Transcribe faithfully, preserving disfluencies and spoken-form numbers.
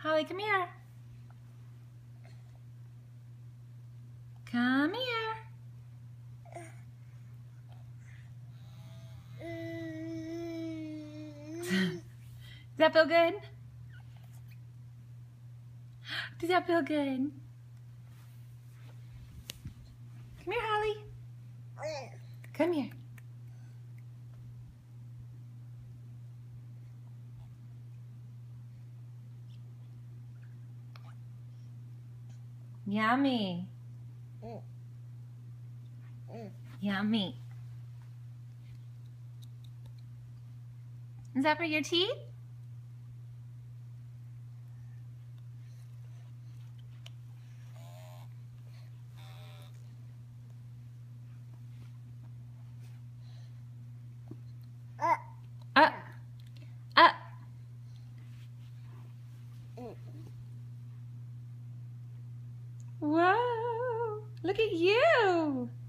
Holly, come here. Come here. Does that feel good? Does that feel good? Come here, Holly. Come here. Yummy. Yummy. Is that for your teeth? Uh, Uh, uh. Whoa, look at you.